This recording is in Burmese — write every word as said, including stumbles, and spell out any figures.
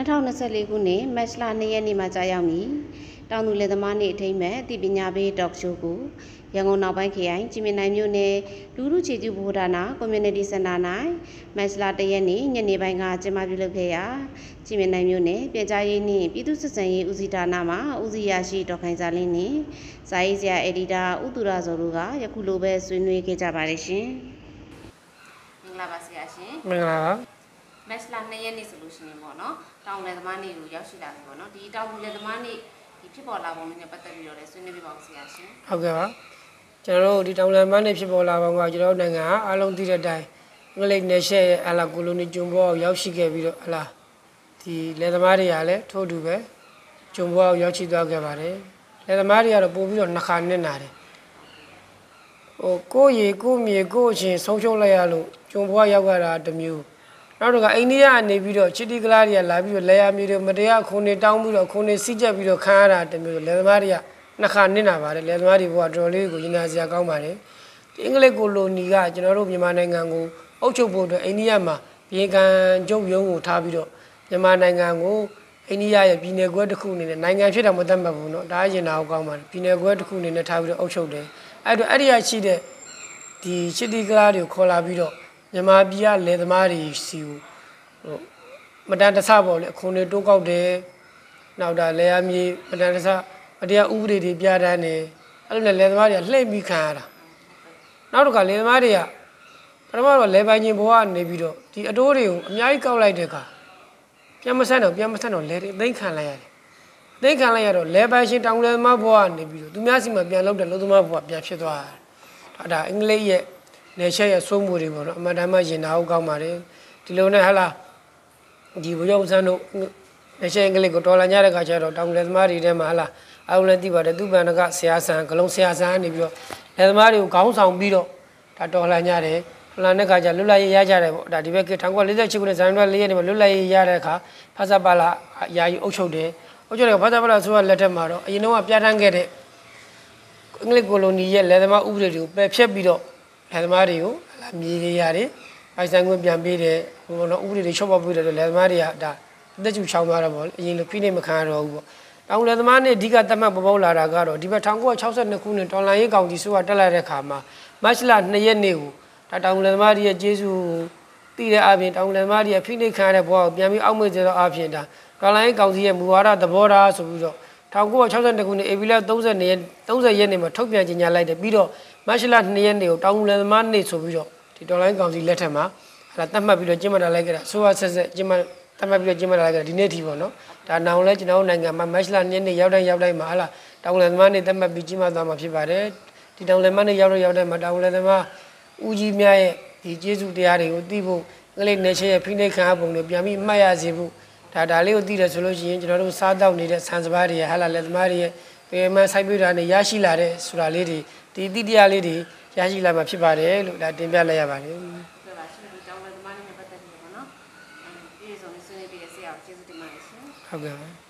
ထောင်နှစ်ဆယ့်လေးခုနှစ်မတ်လနှစ်ရက်နေ့မှာကြာရောက်မည်တောင်သူလယ်သမားနေ့အထိမ်းအမှတ်အသိပညာပေးဒေါက်ရှိုးကိုရန်ကုန်နောက်ပိုင်းခရိုင်ကြည်မြနိုင်မြို့နယ်လူထုခြေပြုဗဟိုဌာန Community Center ၌မတ်လတစ်ရက်နေ့ညနေပိုင်းကကျင်းပပြုလုပ်ခဲ့ရာကြည်မြနိုင်မြို့နယ်ပြည်ကြားရေးနှင့်ပြည်သူ့စစ်ဆင်ရေးဦးစီးဌာနမှဦးစီးရရှိဒေါက်ခိုင်စာလင်းနှင့်ဇာရေးဆရာအက်ဒီတာဦးသူရဇော်တို့ကယခုလိုပဲဆွေးနွေးခဲ့ကြပါတယ်ရှင်မင်္ဂလာပါဆရာရှင်မင်္ဂလာပါမတ်လနှစ်ရက်နေ့ဆိုလို့ရှိရင်ပေါ့နော်တောင်လယ်သမားနေ့ကိုရောက်ရှိလာပြီပေါ့နော်ဒီတောင်လယ်သမားနေ့ဒီဖြစ်ပေါ်လာပုံနဲ့ပတ်သက်ပြီးတော့လည်းဆွေးနွေးပြပါဦးဆရာရှင်ဟုတ်ကဲ့ပါကျွန်တော်တို့ဒီတောင်လယ်သမားနေ့ဖြစ်ပေါ်လာပုံကကျွန်တော်တို့နိုင်ငံအားလုံးသိတဲ့အတိုင်းအင်္ဂလိပ်နယ်ရှယ်ရဲ့အလာကိုလိုနီကျွန်းပေါ်ရောက်ရှိခဲ့ပြီးတော့အလားဒီလယ်သမားတွေကလည်းထို့တူပဲကျွန်းပေါ်ရောက်ရှိသွားခဲ့ပါတယ်လယ်သမားတွေကတော့ပို့ပြီးတော့နှစ်ခါနစ်နာတယ်ဟိုကိုရီကိုမြေကိုအချင်းဆုံးရှုံးလိုက်ရလို့ကျွန်းပေါ်ရောက်လာတာတစ်မျိုးနောက်တော့အိန္ဒိယအနေပြီးတော့ချစ်တီကလားတွေကလာပြီးတော့လဲရမျိုးတွေမတရားခုန်နေတောင်းပြီးတော့ခုန်နေစီးကျက်ပြီးတော့ခံရတာတမျိုးလယ်သမားတွေကနှစ်ခါနစ်နာပါတယ်လယ်သမားတွေဘဝတော်လေးကိုရင်နာစရာကောင်းပါတယ်ဒီအင်္ဂလိပ်ကိုလိုနီကကျွန်တော်တို့မြန်မာနိုင်ငံကိုအုပ်ချုပ်ဖို့အတွက်အိန္ဒိယမှာပြည်ကံကျုပ်ရုံးကိုထားပြီးတော့မြန်မာနိုင်ငံကိုအိန္ဒိယရဲ့ပြည်နယ်ကွဲတစ်ခုအနေနဲ့နိုင်ငံဖြစ်တာမသတ်မှတ်ဘူးเนาะဒါရင်နာကောင်းပါတယ်ပြည်နယ်ကွဲတစ်ခုအနေနဲ့ထားပြီးတော့အုပ်ချုပ်တယ်အဲ့တော့အဲ့ဒီရရှိတဲ့ဒီချစ်တီကလားတွေကိုခေါ်လာပြီးတော့မြန်မာပြည်ကလယ်သမားတွေစီကိုဟိုမတန်တဆပေါ့လေအခုနေတိုးကောက်တယ်နောက်တာလယ်ယာမြေမတန်တဆအတရားဥပဒေတွေပြဋ္ဌာန်းတယ်အဲ့လိုနဲ့လယ်သမားတွေကလှည့်ပြီးခံရတာနောက်တစ်ခါလယ်သမားတွေကပထမတော့လယ်ပိုင်ခြင်းဘဝကနေပြီးတော့ဒီအတိုးတွေကိုအများကြီးကောက်လိုက်တဲ့အခါပြန်မဆက်တော့ပြန်မဆက်တော့လယ်တွေသိမ်းခံလိုက်ရတယ်သိမ်းခံလိုက်ရတော့လယ်ပိုင်ရှင်တောင်လယ်သမားဘဝကနေပြီးတော့သူများစီမှာပြန်လောက်တဲ့လူသမားဘဝပြန်ဖြစ်သွားတာဒါအင်္ဂလိပ်ရဲ့နယ်ရှယ်ရဲ့စိုးမှုတွေပေါ့နော်အမှန်တမ်းမှရင်နာဟုတ်ကောင်းပါတယ်ဒီလိုနဲ့ဟာလားဒီဘုရားဦးဆန်းတို့နယ်ရှယ်အင်္ဂလိပ်ကိုတော်လာကြတဲ့ခါကျတော့တောင်လယ်သမားတွေထဲမှာဟာလားအောင်လည်းသိပါတယ်သူ့ဘန်ကဆရာဆန်ဂလုံးဆရာဆန်ကနေပြီးတော့လယ်သမားတွေကိုခေါင်းဆောင်ပြီးတော့ဒါတော်လာကြတယ်တော်လာတဲ့ခါကျလွတ်လပ်ရေးရကြတယ်ပေါ့ဒါဒီဘက်က၁၉၄၈ခုနှစ်ဇန်နဝါရီလ၄ရက်နေ့မှာလွတ်လပ်ရေးရတဲ့အခါဖဆပါလာယာယီအုပ်ချုပ်တယ်အုပ်ချုပ်တဲ့ဖဆပါလာဆိုတဲ့လက်ထက်မှာတော့အရင်တော့ပြဋ္ဌာန်းခဲ့တဲ့အင်္ဂလိပ်ကိုလိုနီရဲ့လယ်သမားဥပဒေတွေကိုပယ်ဖျက်ပြီးတော့လယ်သမားတွေကိုမြေတွေရတယ်ပိုင်ဆိုင်ခွင့်ပြန်ပေးတယ်ဟိုတော့ဥပဒေတွေချုပ်ပေါက်ပြီးတော့လယ်သမားတွေကဒါအသက်ကျူချောင်းသွားတာပေါ့အရင်လိုဖိနှိပ်မခံရတော့ဘူးပေါ့တောင်လယ်သမားနဲ့အဓိကသတ်မှတ်ပေါ်ပေါက်လာတာကတော့ဒီဘက်၁၉၆၂ခုနှစ်တော်လှန်ရေးကောင်စီဆိုကတက်လာတဲ့ခါမှာမတ်လ၂ရက်နေ့ကိုဒါတောင်လယ်သမားတွေရဲ့ကျေးဇူးတည်တဲ့အပြင်တောင်လယ်သမားတွေရဲ့ဖိနှိပ်ခံရတဲ့ဘဝကိုပြန်ပြီးအောက်မေ့ကြတော့အပြင်ဒါတော်လှန်ရေးကောင်စီရဲ့မူဝါဒသဘောထားဆိုပြီးတော့၁၉၆၂ခုနှစ်ဧပြီလ၃၀ရက်၃၀ရက်နေ့မှာထုတ်ပြန်ကြေညာလိုက်တယ်ပြီးတော့မတ်လ၂ရက်နေ့ကိုတောင်လယ်သမားနေ့ဆိုပြီးတော့ဒီတော်လိုင်းကောင်စီလက်ထက်မှာအဲ့ဒါတတ်မှတ်ပြီးတော့ကျင်းပတာလိုက်ကြတာဆိုရဆက်ဆက်ကျင်းပတတ်မှတ်ပြီးတော့ကျင်းပတာလိုက်ကြတာဒီနေ့ထိပေါ့နော်ဒါနောင်လဲကျွန်တော်တို့နိုင်ငံမှာမတ်လ၂ရက်နေ့ရောက်တိုင်းရောက်တိုင်းမှာဟာလားတောင်လယ်သမားနေ့တတ်မှတ်ပြီးကျင်းပသွားမှာဖြစ်ပါတယ်ဒီတောင်လယ်သမားနေ့ရောက်တော့ရောက်တိုင်းမှာတောင်လယ်သမားဦးကြီးများရဲ့ဒီကျေးဇူးတရားတွေကိုသိဖို့အင်္ဂလိပ်နယ်ချဲရဲ့ဖိနှိပ်ခံရပုံတွေပြန်ပြီးမှတ်ရစေဖို့ဒါဒါလေးကိုသိတယ်ဆိုလို့ရှိရင်ကျွန်တော်တို့စားတောက်နေတဲ့ဆန်စပါးတွေဟာလားလယ်သမားတွေရဲ့ပေမစိုက်ပျိုးတာနဲ့ရရှိလာတဲ့ဆိုတာလေးတွေဒီတိတရားလေးတွေရရှိလာမှာဖြစ်ပါတယ်လို့ဒါတင်ပြလိုက်ရပါတယ်ဟုတ်ကဲ့ပါရှင်ဒီတောင်လယ်သမားနဲ့ပတ်သက်ပြီးပေါ့နော်ဒီဆိုနေဆွေးနွေးပြီးရစေအောင်ကျေးဇူးတင်ပါတယ်ရှင်ဟုတ်ကဲ့ပါ